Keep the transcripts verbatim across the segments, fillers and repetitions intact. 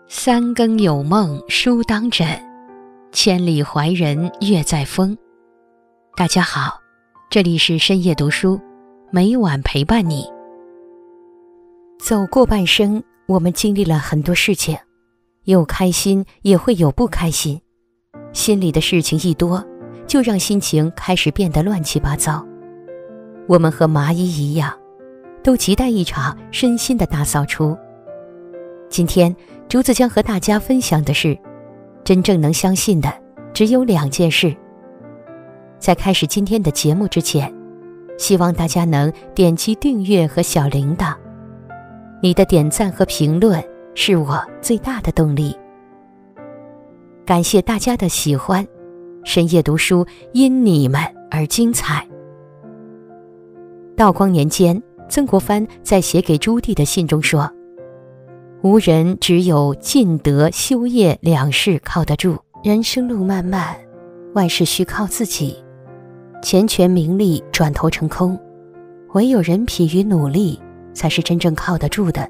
三更有梦书当枕，千里怀人月在风。大家好，这里是深夜读书，每晚陪伴你。走过半生，我们经历了很多事情，有开心也会有不开心，心里的事情一多，就让心情开始变得乱七八糟。我们和蚂蚁一样，都期待一场身心的大扫除。今天竹子将和大家分享的是，真正能相信的只有两件事。在开始今天的节目之前，希望大家能点击订阅和小铃铛，你的点赞和评论是我最大的动力。感谢大家的喜欢，深夜读书因你们而精彩。道光年间，曾国藩在写给朱棣的信中说，无人只有尽德修业两事靠得住，人生路漫漫，万事需靠自己，钱权名利转头成空，唯有人品与努力才是真正靠得住的。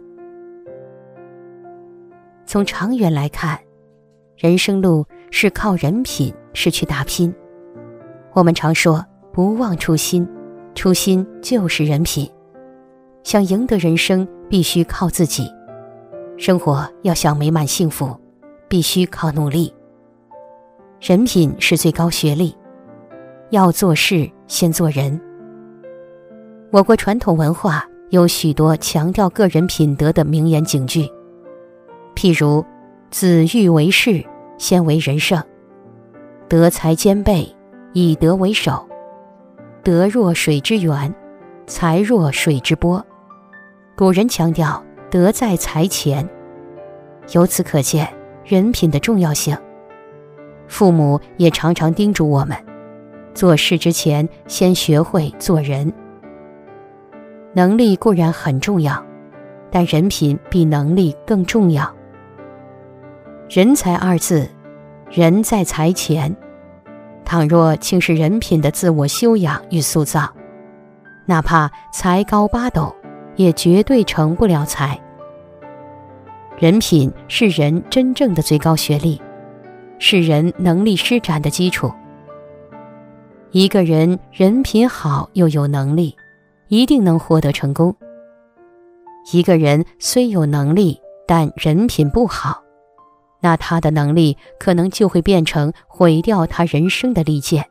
从长远来看，人生路是靠人品，是去打拼。我们常说不忘初心，初心就是人品。想赢得人生，必须靠自己。生活要想美满幸福，必须靠努力。人品是最高学历，要做事先做人。我国传统文化有许多强调个人品德的名言警句，譬如子欲为事，先为人圣；德才兼备，以德为首；德若水之源，才若水之波。古人强调德在才前，由此可见人品的重要性。父母也常常叮嘱我们，做事之前先学会做人。能力固然很重要，但人品比能力更重要。人才二字，人在才前，倘若轻视人品的自我修养与塑造，哪怕才高八斗，也绝对成不了才。人品是人真正的最高学历，是人能力施展的基础。一个人人品好又有能力，一定能获得成功。一个人虽有能力，但人品不好，那他的能力可能就会变成毁掉他人生的利剑。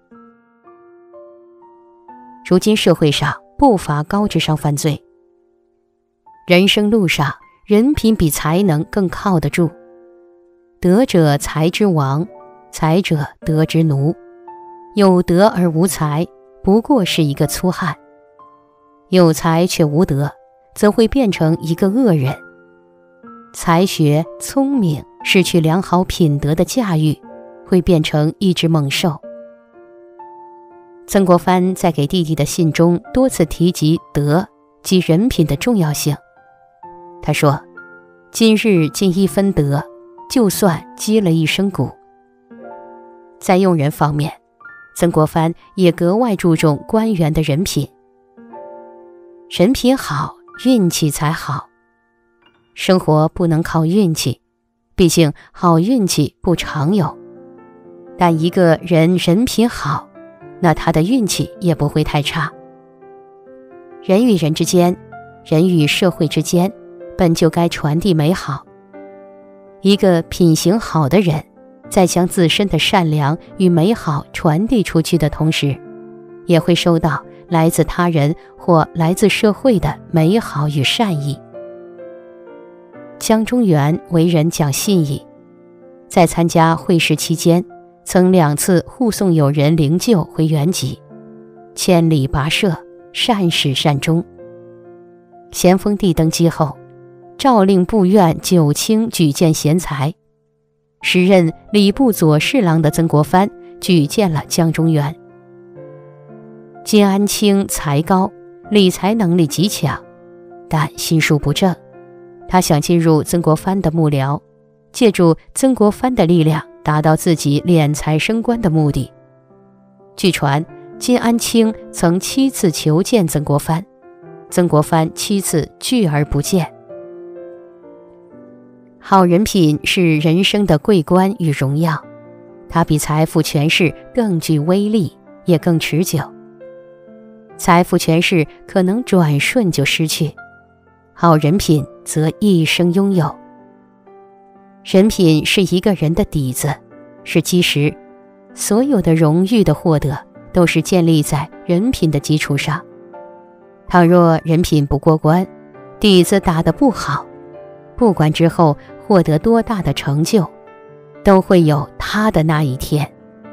如今社会上不乏高智商犯罪，人生路上人品比才能更靠得住。德者才之王，才者德之奴。有德而无才，不过是一个粗汉；有才却无德，则会变成一个恶人。才学聪明失去良好品德的驾驭，会变成一只猛兽。曾国藩在给弟弟的信中多次提及德及人品的重要性。他说，今日尽一分德，就算积了一身骨。在用人方面，曾国藩也格外注重官员的人品。人品好，运气才好。生活不能靠运气，毕竟好运气不常有。但一个人人品好，那他的运气也不会太差。人与人之间，人与社会之间，本就该传递美好。一个品行好的人，在将自身的善良与美好传递出去的同时，也会收到来自他人或来自社会的美好与善意。江中源为人讲信义，在参加会试期间，曾两次护送友人灵柩回原籍，千里跋涉，善始善终。咸丰帝登基后，诏令部院九卿举荐贤才，时任礼部左侍郎的曾国藩举荐了江中源。金安清才高，理财能力极强，但心术不正。他想进入曾国藩的幕僚，借助曾国藩的力量达到自己敛财升官的目的。据传，金安清曾七次求见曾国藩，曾国藩七次拒而不见。 好人品是人生的桂冠与荣耀，它比财富权势更具威力，也更持久。财富权势可能转瞬就失去，好人品则一生拥有。人品是一个人的底子，是基石，所有的荣誉的获得都是建立在人品的基础上。倘若人品不过关，底子打得不好，不管之后获得多大的成就，都会有他的那一天。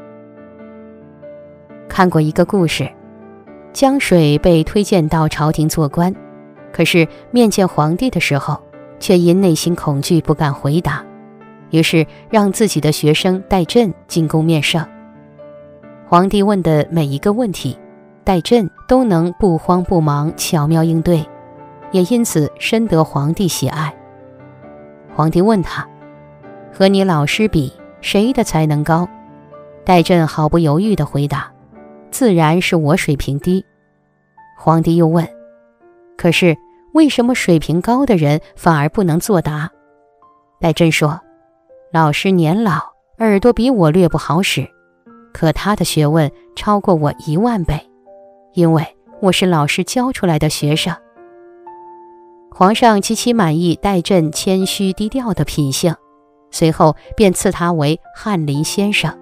看过一个故事，江水被推荐到朝廷做官，可是面见皇帝的时候，却因内心恐惧不敢回答，于是让自己的学生戴震进宫面圣。皇帝问的每一个问题，戴震都能不慌不忙巧妙应对，也因此深得皇帝喜爱。皇帝问他，和你老师比，谁的才能高？戴震毫不犹豫地回答，自然是我水平低。皇帝又问，可是为什么水平高的人反而不能作答？戴震说，老师年老，耳朵比我略不好使，可他的学问超过我一万倍，因为我是老师教出来的学生。皇上极其满意戴震谦虚低调的品性，随后便赐他为翰林先生。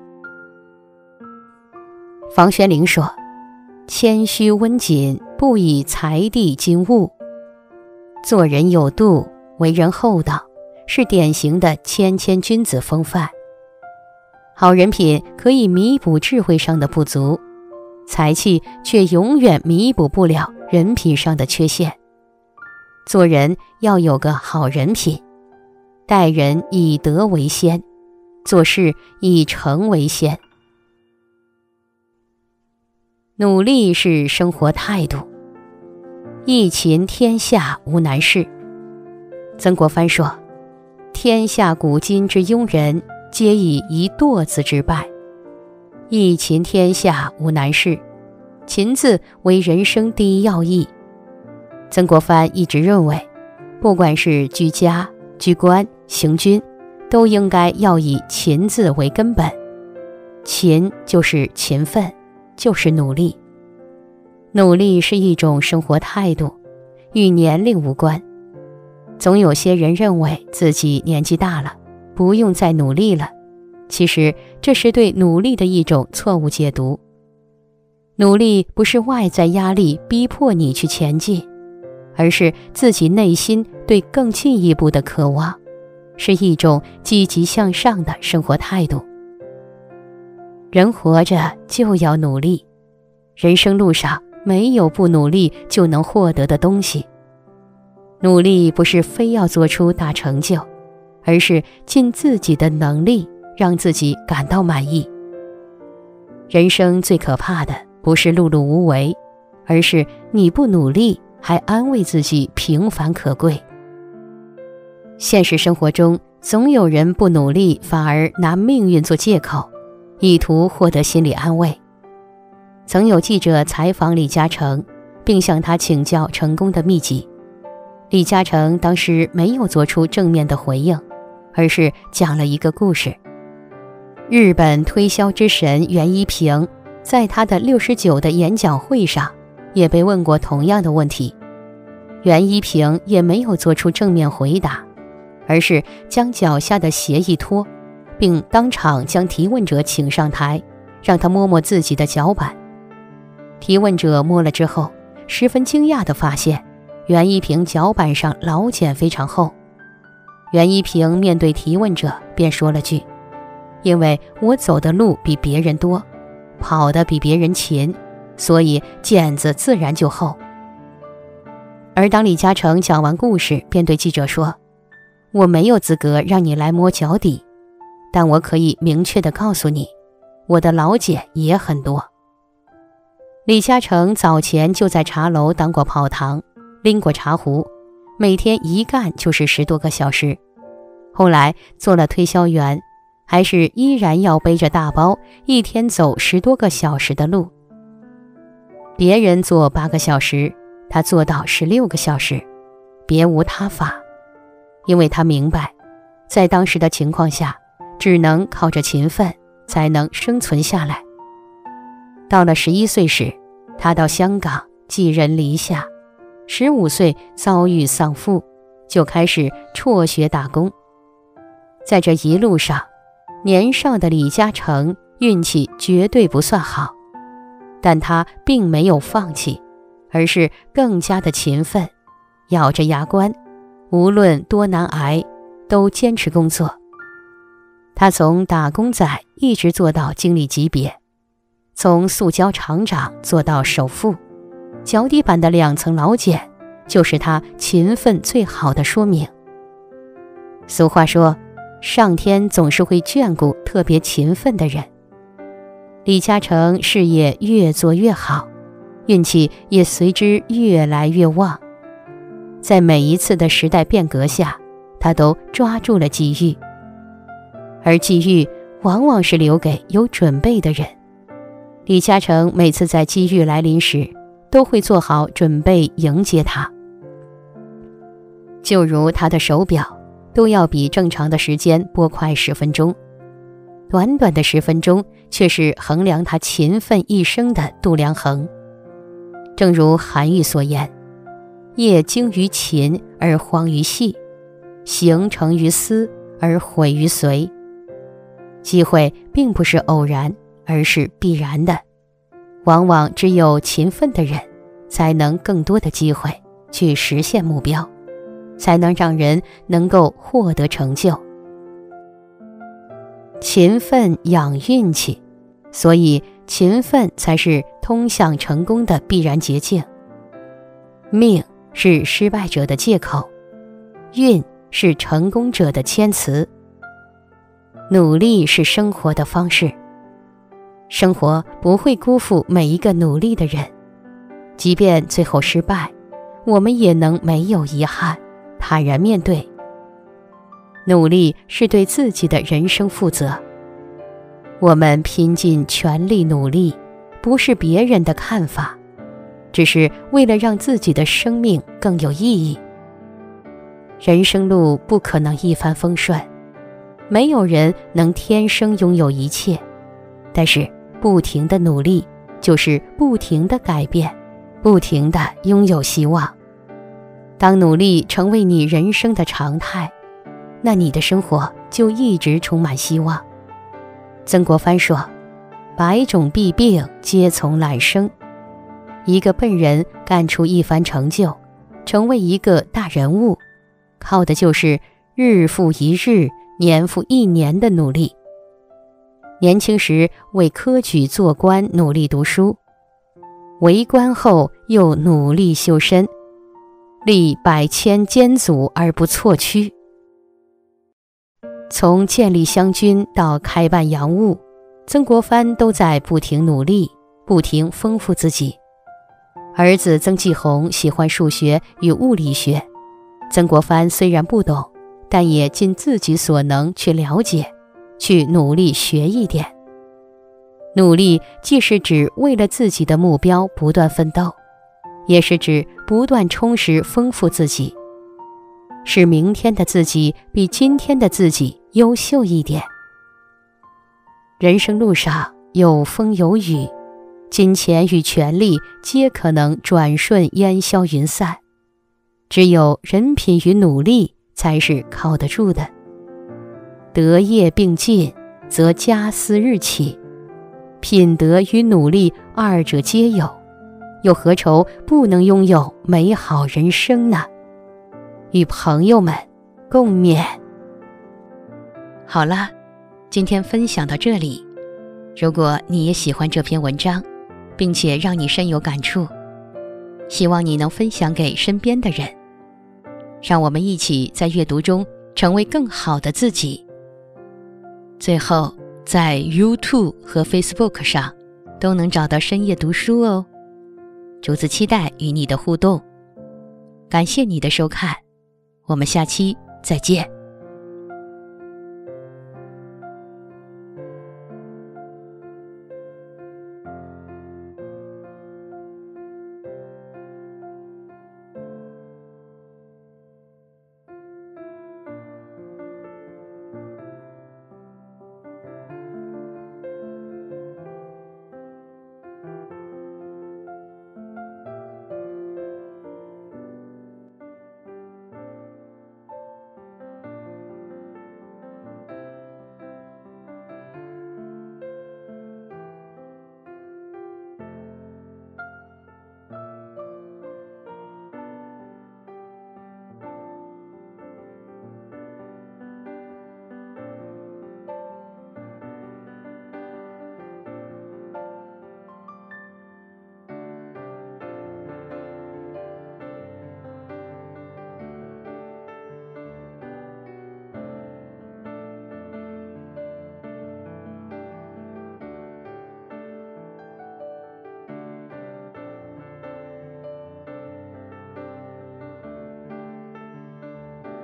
房玄龄说，谦虚温谨，不以财地金物。做人有度，为人厚道，是典型的谦谦君子风范。好人品可以弥补智慧上的不足，才气却永远弥补不了人品上的缺陷。做人要有个好人品，待人以德为先，做事以诚为先。努力是生活态度，一勤天下无难事。曾国藩说，天下古今之庸人，皆以一惰字之败。一勤天下无难事，勤字为人生第一要义。曾国藩一直认为，不管是居家、居官、行军，都应该要以勤字为根本。勤就是勤奋，就是努力。努力是一种生活态度，与年龄无关。总有些人认为自己年纪大了，不用再努力了，其实这是对努力的一种错误解读。努力不是外在压力逼迫你去前进，而是自己内心对更进一步的渴望，是一种积极向上的生活态度。人活着就要努力，人生路上没有不努力就能获得的东西。努力不是非要做出大成就，而是尽自己的能力，让自己感到满意。人生最可怕的不是碌碌无为，而是你不努力还安慰自己平凡可贵。现实生活中，总有人不努力，反而拿命运做借口，以图获得心理安慰。曾有记者采访李嘉诚，并向他请教成功的秘籍。李嘉诚当时没有做出正面的回应，而是讲了一个故事。日本推销之神袁一平在他的六十九的演讲会上也被问过同样的问题，袁一平也没有做出正面回答，而是将脚下的鞋一脱，并当场将提问者请上台，让他摸摸自己的脚板。提问者摸了之后，十分惊讶地发现袁一平脚板上老茧非常厚。袁一平面对提问者便说了句，因为我走的路比别人多，跑得比别人勤，所以茧子自然就厚。而当李嘉诚讲完故事，便对记者说，我没有资格让你来摸脚底，但我可以明确地告诉你，我的老茧也很多。李嘉诚早前就在茶楼当过跑堂，拎过茶壶，每天一干就是十多个小时。后来做了推销员，还是依然要背着大包，一天走十多个小时的路。别人做八个小时，他做到十六个小时，别无他法。因为他明白， 在当时的情况下，只能靠着勤奋才能生存下来。到了十一岁时，他到香港寄人篱下，十五岁遭遇丧父，就开始辍学打工。在这一路上，年少的李嘉诚运气绝对不算好，但他并没有放弃，而是更加的勤奋，咬着牙关，无论多难挨，都坚持工作。他从打工仔一直做到经理级别，从塑胶厂长做到首富，脚底板的两层老茧就是他勤奋最好的说明。俗话说，上天总是会眷顾特别勤奋的人。李嘉诚事业越做越好，运气也随之越来越旺。在每一次的时代变革下，他都抓住了机遇，而机遇往往是留给有准备的人。李嘉诚每次在机遇来临时，都会做好准备迎接它。就如他的手表都要比正常的时间拨快十分钟，短短的十分钟却是衡量他勤奋一生的度量衡。正如韩愈所言，业精于勤而荒于细，行成于思而毁于随。机会并不是偶然，而是必然的。往往只有勤奋的人，才能更多的机会去实现目标，才能让人能够获得成就。勤奋养运气，所以勤奋才是通向成功的必然捷径。命是失败者的借口，运是成功者的谦词。努力是生活的方式，生活不会辜负每一个努力的人，即便最后失败，我们也能没有遗憾，坦然面对。努力是对自己的人生负责，我们拼尽全力努力，不是别人的看法，只是为了让自己的生命更有意义。人生路不可能一帆风顺，没有人能天生拥有一切，但是不停的努力就是不停的改变，不停的拥有希望。当努力成为你人生的常态，那你的生活就一直充满希望。曾国藩说，百种弊病皆从懒生。一个笨人干出一番成就，成为一个大人物，靠的就是日复一日，年复一年的努力。年轻时为科举做官努力读书，为官后又努力修身，历百千艰阻而不错屈。从建立湘军到开办洋务，曾国藩都在不停努力，不停丰富自己。儿子曾纪红喜欢数学与物理学，曾国藩虽然不懂，但也尽自己所能去了解，去努力学一点。努力既是指为了自己的目标不断奋斗，也是指不断充实丰富自己，使明天的自己比今天的自己优秀一点。人生路上有风有雨，金钱与权力皆可能转瞬烟消云散，只有人品与努力才是靠得住的。德业并进，则家思日起，品德与努力二者皆有，又何愁不能拥有美好人生呢？与朋友们共勉。好了，今天分享到这里。如果你也喜欢这篇文章，并且让你深有感触，希望你能分享给身边的人，让我们一起在阅读中成为更好的自己。最后，在 YouTube 和 Facebook 上都能找到深夜读书哦。竹子期待与你的互动，感谢你的收看，我们下期再见。